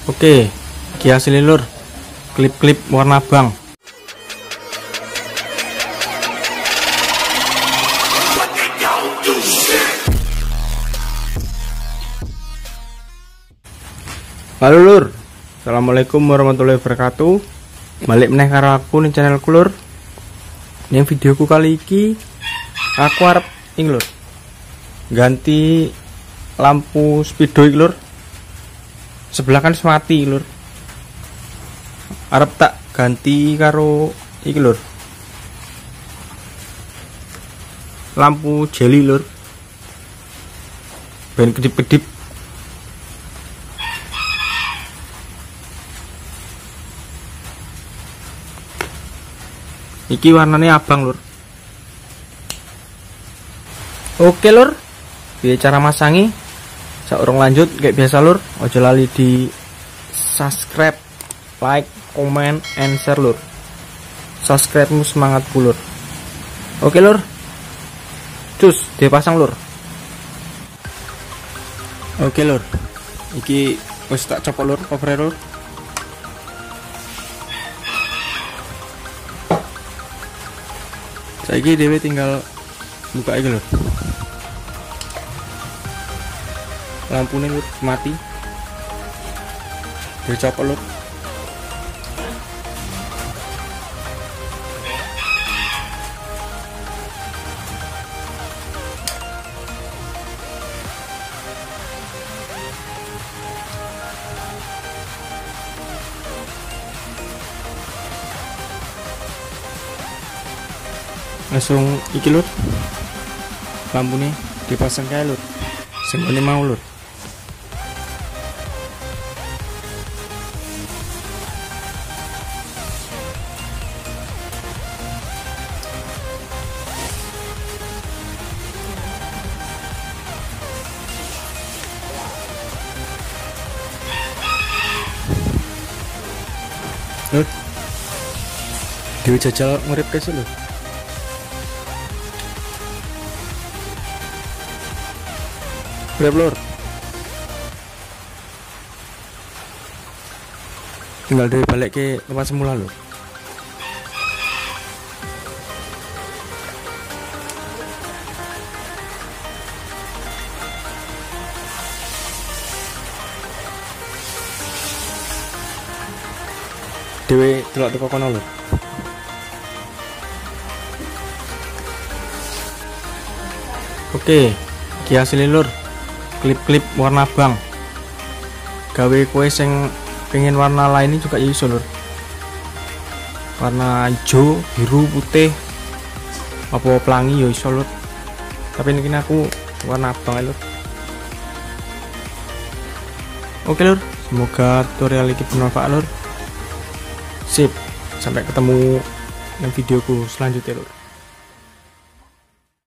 Oke, iki hasilnya lur. Klip-klip warna abang. Halo lur. Assalamualaikum warahmatullahi wabarakatuh. Balik meneh karo aku ning channel lur. Ning videoku kali iki aku arep lur ganti lampu speedo iki lur. Sebelah kan mati lur. Arep tak ganti karo iki lur. Lampu jeli lur. Ben kedip-kedip. Iki warnanya abang lur. Oke lur, piye cara masangi? Saurung lanjut kayak biasa lur, ojo lali di subscribe, like, comment, and share lur. Subscribe-mu semangat lur. Oke lur, cus dipasang lur. Oke lur, iki wis tak copot lur, cover lur. Saiki dhewe tinggal buka iki lur. Lampunya lur mati. Dicopot lur. Langsung iki lur, lampunya dipasang kayak lur, semuanya mau lur. Lur, dewe jajal ngurip kesel lur. Lur, tinggal dari balik ke tempat semula lur. Dewe delok teko kono lur. Oke, iki hasilnya lur. Klip-klip warna abang. Gawe kue sing pengen warna lain juga iso lur. Warna hijau, biru, putih, apa pelangi ya iso lur. Tapi ini aku warna abang lur. Oke lur, semoga tutorial ini bermanfaat lur. Sip, sampai ketemu dalam videoku selanjutnya lur.